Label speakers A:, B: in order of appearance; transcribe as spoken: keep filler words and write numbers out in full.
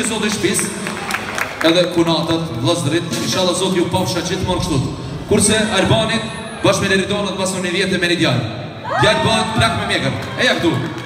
A: zotë i shpis, edhe kunatët, vlasdrit, inshallah zotë ju pafsha gjithmonë kështut. Kurse Arbanit, bashkë me Leridonët, pas në një vjetë e me një djallë. Djallë bëhet plak me mjekër. Eja këtu.